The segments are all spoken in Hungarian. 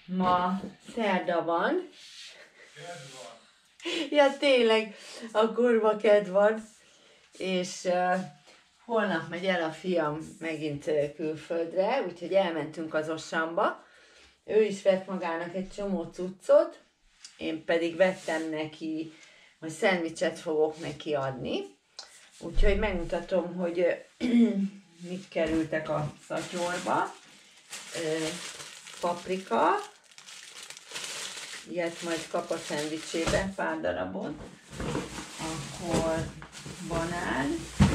Ma szerda van. Ja, tényleg, akkor ma kedd van. És holnap megy el a fiam megint külföldre, úgyhogy elmentünk az Osamba. Ő is vett magának egy csomó cuccot, én pedig vettem neki, hogy szendvicset fogok neki adni. Úgyhogy megmutatom, hogy mik kerültek a szatyorba. Paprika, ilyet majd kap a szendvicsébe, pár darabot. Akkor banán,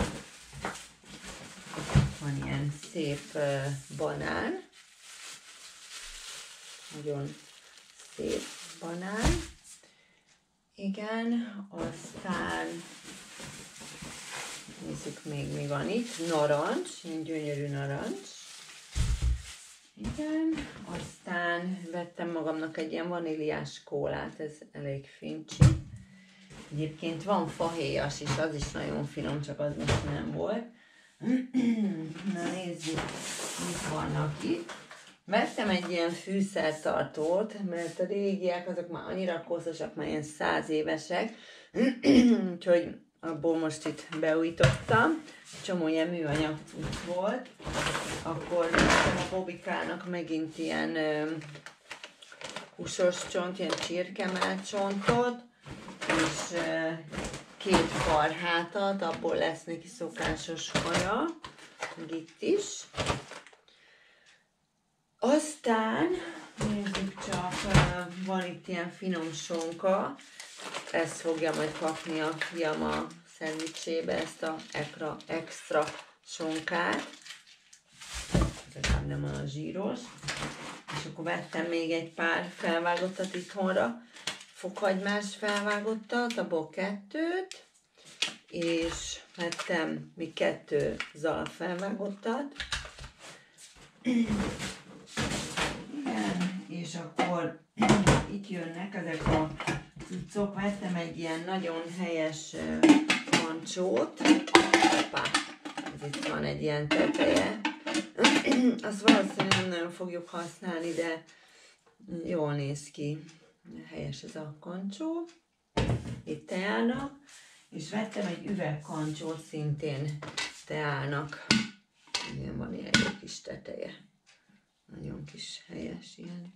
van ilyen szép banán, nagyon szép banán, igen, aztán nézzük még mi van itt, narancs, ilyen gyönyörű narancs, igen, aztán vettem magamnak egy ilyen vaníliás kólát, ez elég fincsi. Egyébként van fahéjas is, az is nagyon finom, csak az most nem volt. Na nézzük, mit vannak itt. Vettem egy ilyen fűszertartót, mert a régiek azok már annyira koszosak, már ilyen 100 évesek, úgyhogy abból most itt beújítottam. Csomó ilyen műanyag cucc volt. Akkor vettem a Bobikának megint ilyen húsos csont, ilyen csirkemell csontot, és 2 farhátat, abból lesz neki szokásos kaja, meg itt is. Aztán, nézzük csak, van itt ilyen finom sonka, ezt fogja majd kapni a fiam a szendvicsébe, ezt a extra sonkát, legalább nem olyan zsíros. És akkor vettem még egy pár felvágottat itthonra, fokhagymás felvágottat, abból 2, és vettem még 2 zala felvágottat. Igen, és akkor itt jönnek ezek a cuccok, vettem egy ilyen nagyon helyes kancsót. Hoppá, ez itt van egy ilyen teteje. Azt valószínűleg nem nagyon fogjuk használni, de jól néz ki. Helyes ez a kancsó. Itt teának. És vettem egy üvegkancsót szintén teának. Igen, van ilyen jó kis teteje. Nagyon kis helyes ilyen.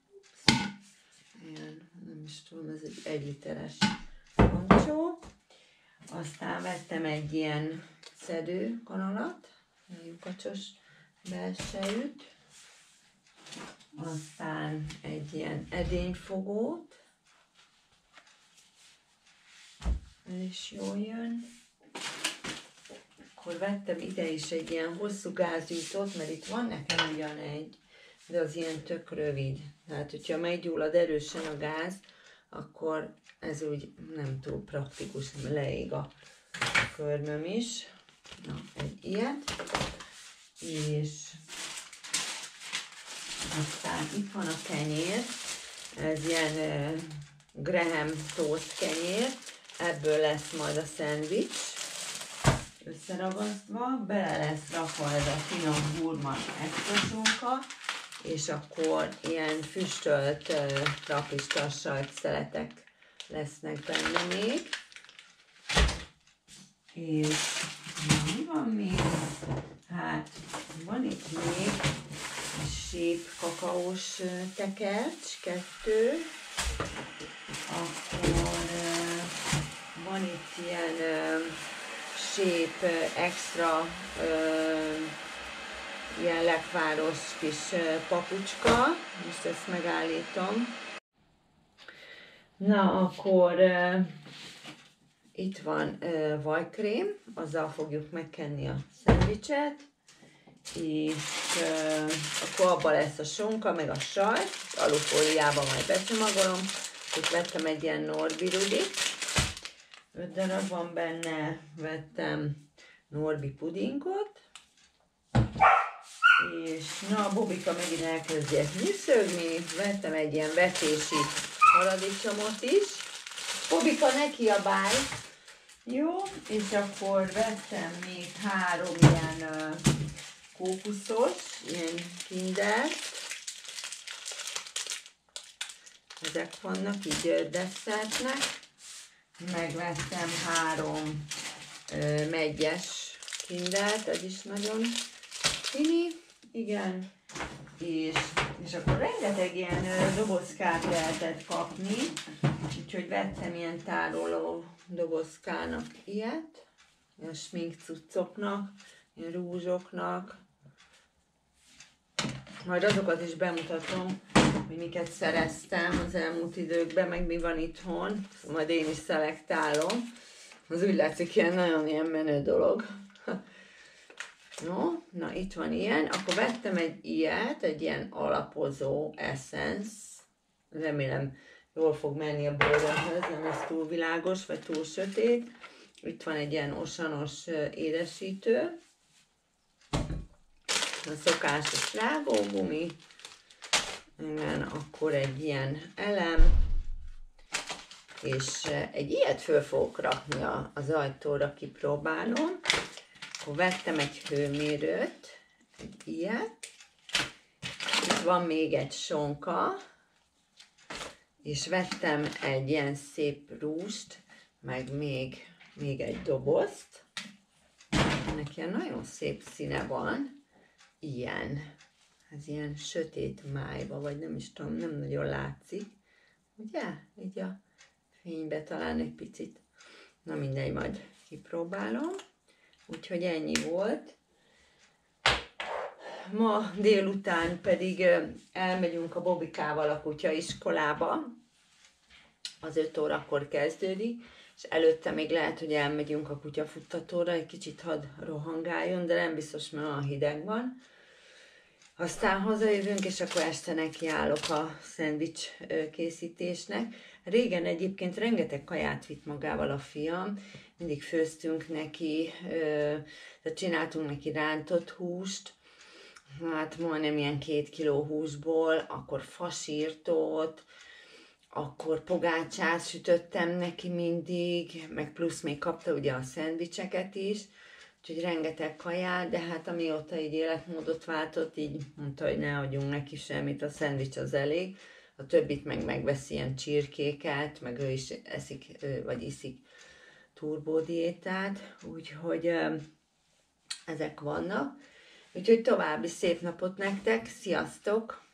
Ilyen, nem is tudom, ez egy 1 literes kancsó. Aztán vettem egy ilyen szedőkanalat, lyukacsos belsejűt. Aztán egy ilyen edényfogót. Ez is jól jön. Akkor vettem ide is egy ilyen hosszú gázgyújtót, mert itt van nekem ugyan egy, de az ilyen tök rövid. Tehát, hogyha meggyullad erősen a gáz, akkor ez úgy nem túl praktikus, leég a körmöm is. Na, egy ilyet. És aztán itt van a kenyér, ez ilyen Graham toast kenyér, ebből lesz majd a szendvics összeragasztva, bele lesz rakva ez a finom gurmai extra sonka, és akkor ilyen füstölt trapistas sajtszeletek lesznek benne még. És mi van még? Hát van itt még sép kakaós tekercs, 2. Akkor van itt ilyen sép extra ilyen lekváros kis papucska. Most ezt megállítom. Na, akkor itt van vajkrém, azzal fogjuk megkenni a szendvicset, és akkor abban lesz a sonka, meg a sajt, alufóliában majd becsomagolom. Itt vettem egy ilyen Norbi rudit, 5 darab van benne, vettem Norbi pudingot, és na, a Bobika megint elkezdett nyűszögni, vettem egy ilyen vetési paradicsomot is. Bobika, ne kiabálj! Jó, és akkor vettem még 3 ilyen kókuszos, ilyen kindert. ezek vannak, így desszertnek. Megvettem 3 meggyes kindert, ez is nagyon fini, igen. És akkor rengeteg ilyen dobozkát lehetett kapni, úgyhogy vettem ilyen tároló dobozkának ilyet, ilyen smink cuccoknak, ilyen rúzsoknak. Majd azokat is bemutatom, hogy miket szereztem az elmúlt időkben, meg mi van itthon, majd én is szelektálom. Az úgy látszik nagyon ilyen menő dolog. No, na itt van ilyen, akkor vettem egy ilyet, egy ilyen alapozó essence, remélem jól fog menni a bőrömhöz, nem ez túl világos, vagy túl sötét. Itt van egy ilyen osanos édesítő, a szokásos rágógumi, igen, akkor egy ilyen elem, és egy ilyet föl fogok rakni az ajtóra, kipróbálom. Akkor vettem egy hőmérőt, egy ilyet, itt van még egy sonka, és vettem egy ilyen szép rúst, meg még egy dobozt. Ennek ilyen nagyon szép színe van, ilyen, ez ilyen sötét májba, vagy nem is tudom, nem nagyon látszik, ugye? Így a fénybe talán egy picit. Na mindegy, majd kipróbálom. Úgyhogy ennyi volt. Ma délután pedig elmegyünk a Bobikával a kutyaiskolába. Az 5 órakor kezdődik, és előtte még lehet, hogy elmegyünk a kutyafuttatóra, egy kicsit hadd rohangáljon, de nem biztos, mert olyan hideg van. Aztán hazajövünk, és akkor este nekiállok a szendvics készítésnek. Régen egyébként rengeteg kaját vitt magával a fiam, mindig főztünk neki, tehát csináltunk neki rántott húst, hát majdnem ilyen 2 kiló húsból, akkor fasírtót, akkor pogácsát sütöttem neki mindig, meg plusz még kapta ugye a szendvicseket is, úgyhogy rengeteg kaját, de hát amióta így életmódot váltott, így mondta, hogy ne adjunk neki semmit, a szendvics az elég, a többit meg megveszi ilyen csirkéket, meg ő is eszik, vagy iszik turbódiétát, úgyhogy ezek vannak. Úgyhogy további szép napot nektek, sziasztok!